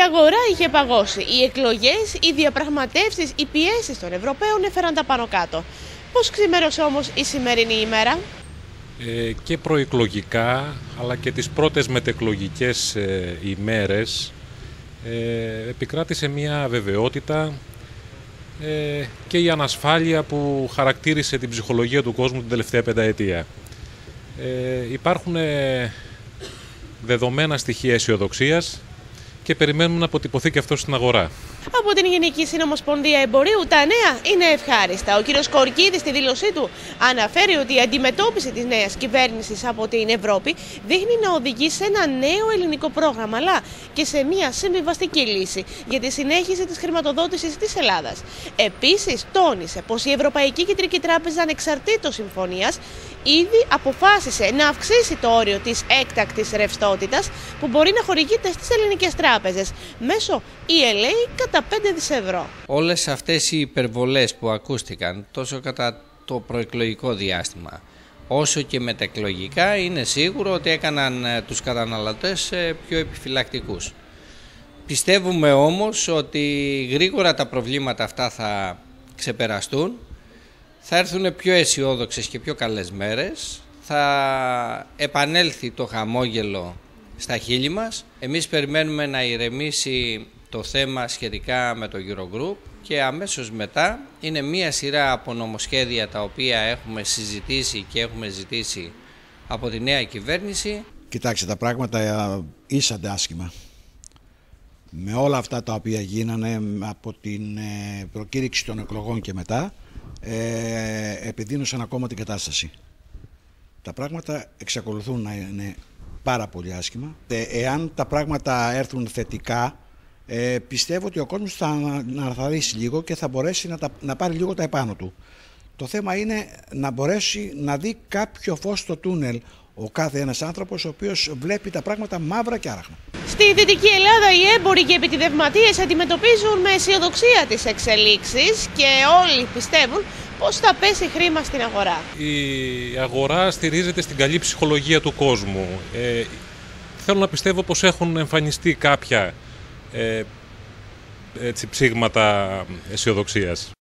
αγορά είχε παγώσει. Οι εκλογές, οι διαπραγματεύσεις, οι πιέσεις των Ευρωπαίων έφεραν τα πάνω κάτω. Πώς ξημέρωσε όμως η σημερινή ημέρα? Και προεκλογικά, αλλά και τις πρώτες μετεκλογικές ημέρες επικράτησε μια βεβαιότητα και η ανασφάλεια που χαρακτήρισε την ψυχολογία του κόσμου την τελευταία πενταετία. Υπάρχουν δεδομένα στοιχεία αισιοδοξίας και περιμένουμε να αποτυπωθεί και αυτό στην αγορά. Από την Γενική Συνομοσπονδία Εμπορίου τα νέα είναι ευχάριστα. Ο κ. Κορκίδης στη δήλωσή του αναφέρει ότι η αντιμετώπιση της νέας κυβέρνησης από την Ευρώπη δείχνει να οδηγεί σε ένα νέο ελληνικό πρόγραμμα, αλλά και σε μια συμβιβαστική λύση για τη συνέχιση της χρηματοδότησης της Ελλάδας. Επίσης, τόνισε πως η Ευρωπαϊκή Κεντρική Τράπεζα, ανεξαρτήτως συμφωνίας, ήδη αποφάσισε να αυξήσει το όριο της έκτακτης ρευστότητας που μπορεί να χορηγείται στις ελληνικές τράπεζες μέσω ELA κατά 5 δις ευρώ. Όλες αυτές οι υπερβολές που ακούστηκαν τόσο κατά το προεκλογικό διάστημα όσο και μεταεκλογικά είναι σίγουρο ότι έκαναν τους καταναλωτές πιο επιφυλακτικούς. Πιστεύουμε όμως ότι γρήγορα τα προβλήματα αυτά θα ξεπεραστούν, θα έρθουν πιο αισιόδοξες και πιο καλές μέρες, θα επανέλθει το χαμόγελο στα χείλη μας. Εμείς περιμένουμε να ηρεμήσει το θέμα σχετικά με το Eurogroup και αμέσως μετά είναι μία σειρά από νομοσχέδια τα οποία έχουμε συζητήσει και έχουμε ζητήσει από τη νέα κυβέρνηση. Κοιτάξτε, τα πράγματα ήσανται άσχημα. Με όλα αυτά τα οποία γίνανε από την προκήρυξη των εκλογών και μετά, επιδίνωσαν ακόμα την κατάσταση. Τα πράγματα εξακολουθούν να είναι πάρα πολύ άσχημα. Εάν τα πράγματα έρθουν θετικά, πιστεύω ότι ο κόσμος θα αναθαρρύνσει λίγο και θα μπορέσει να πάρει λίγο τα επάνω του. Το θέμα είναι να μπορέσει να δει κάποιο φως στο τούνελ ο κάθε ένας άνθρωπος ο οποίος βλέπει τα πράγματα μαύρα και άραχνα. Στη Δυτική Ελλάδα οι έμποροι και επιτιδευματίες αντιμετωπίζουν με αισιοδοξία τις εξελίξεις και όλοι πιστεύουν πως θα πέσει χρήμα στην αγορά. Η αγορά στηρίζεται στην καλή ψυχολογία του κόσμου. Θέλω να πιστεύω πως έχουν εμφανιστεί κάποια ψήγματα αισιοδοξίας.